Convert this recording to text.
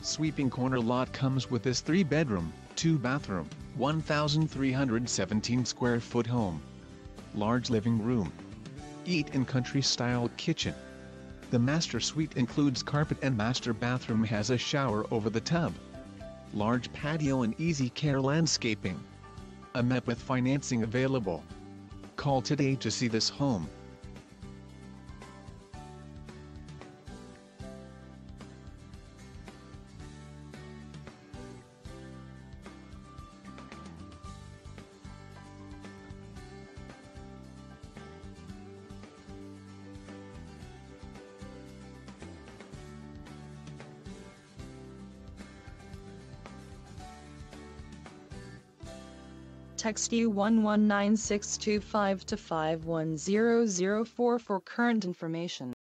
Sweeping corner lot comes with this 3-bedroom, 2-bathroom, 1,317 square foot home. Large living room. Eat-in country-style kitchen. The master suite includes carpet and master bathroom has a shower over the tub. Large patio and easy care landscaping. Homepath Financing Available. Call today to see this home. Text U119625 to 51004 for current information.